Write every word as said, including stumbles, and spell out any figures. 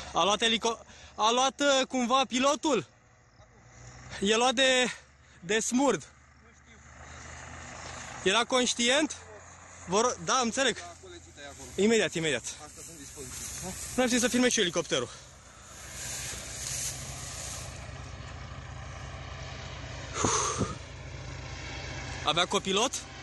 A luat elico... A luat uh, cumva pilotul? E luat de, de smurd. Nu știu. Era conștient? Vor... Da, înțeleg. Da, colegii tăi acolo. Imediat, imediat. Asta sunt dispoziții. Nu ar fi să filmez și eu elicopterul. Avea copilot?